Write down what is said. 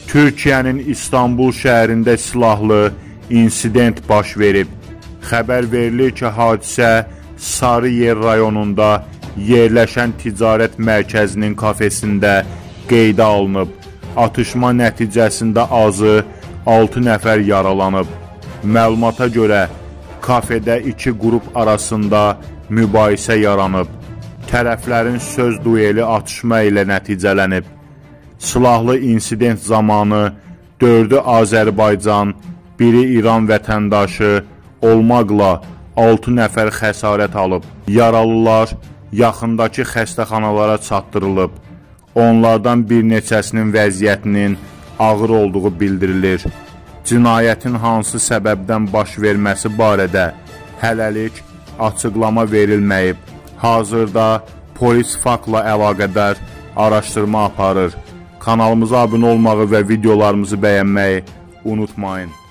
Türkiyənin İstanbul şəhərində silahlı insident baş verib. Xəbər verilir ki, hadisə Sarıyer rayonunda yerləşən ticarət mərkəzinin kafesində qeydə alınıb. Atışma nəticəsində azı 6 nəfər yaralanıb. Məlumata görə kafedə iki qrup arasında mübahisə yaranıb. Tərəflərin söz dueli atışma ilə nəticələnib. Silahlı insident zamanı 4'ü Azərbaycan, biri İran vətəndaşı olmaqla 6 nəfər xəsarət alıb. Yaralılar yaxındakı xəstəxanalara çatdırılıb. Onlardan bir neçəsinin vəziyyətinin ağır olduğu bildirilir. Cinayətin hansı səbəbdən baş verməsi barədə hələlik açıqlama verilməyib. Hazırda polis faktla əlaqədar araşdırma aparır. Kanalımıza abunə olmağı və videolarımızı bəyənməyi unutmayın.